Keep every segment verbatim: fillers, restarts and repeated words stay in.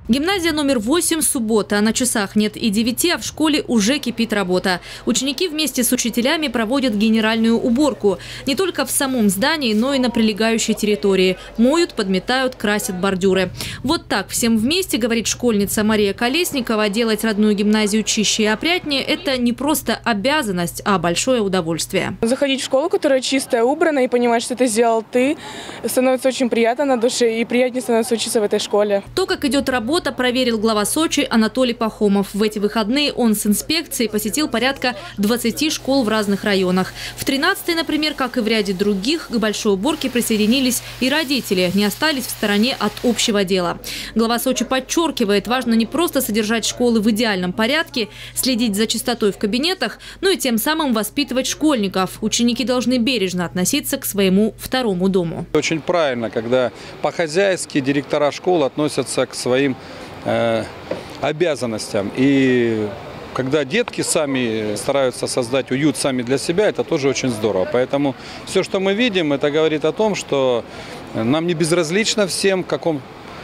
Гимназия номер восемь, суббота. На часах нет и девяти, а в школе уже кипит работа. Ученики вместе с учителями проводят генеральную уборку. Не только в самом здании, но и на прилегающей территории. Моют, подметают, красят бордюры. Вот так всем вместе, говорит школьница Мария Колесникова, делать родную гимназию чище и опрятнее – это не просто обязанность, а большое удовольствие. Заходить в школу, которая чистая, убрана, и понимать, что это сделал ты, становится очень приятно на душе, и приятнее становится учиться в этой школе. То, как идет работа, проверил глава Сочи Анатолий Пахомов. В эти выходные он с инспекцией посетил порядка двадцати школ в разных районах. В тринадцатой, например, как и в ряде других, к большой уборке присоединились и родители, не остались в стороне от общего дела. Глава Сочи подчеркивает, важно не просто содержать школы в идеальном порядке, следить за чистотой в кабинетах, но и тем самым воспитывать школьников. Ученики должны бережно относиться к своему второму дому. Очень правильно, когда по-хозяйски директора школ относятся к своим э, обязанностям. И когда детки сами стараются создать уют сами для себя, это тоже очень здорово. Поэтому все, что мы видим, это говорит о том, что нам не безразлично всем, в каком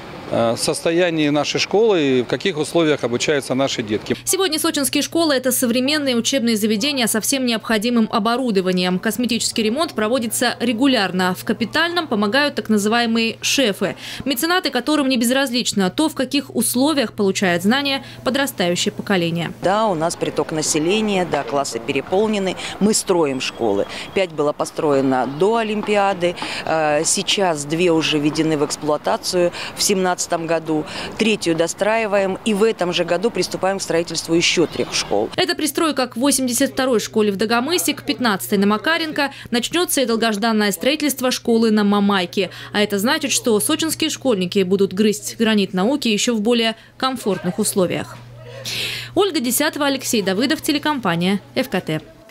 состоянии нашей школы и в каких условиях обучаются наши детки. Сегодня сочинские школы – это современные учебные заведения со всем необходимым оборудованием. Косметический ремонт проводится регулярно. В капитальном помогают так называемые шефы, меценаты, которым не безразлично то, в каких условиях получает знания подрастающее поколение. Да, у нас приток населения, да, классы переполнены. Мы строим школы. Пять было построено до Олимпиады. Сейчас две уже введены в эксплуатацию. В семнадцатом году третью достраиваем, и в этом же году приступаем к строительству еще трех школ. Эта пристройка к восемьдесят второй школе в Дагомысе, к пятнадцатой на Макаренко начнется и долгожданное строительство школы на Мамайке. А это значит, что сочинские школьники будут грызть гранит науки еще в более комфортных условиях. Ольга Десятова, Алексей Давыдов, телекомпания ФКТ.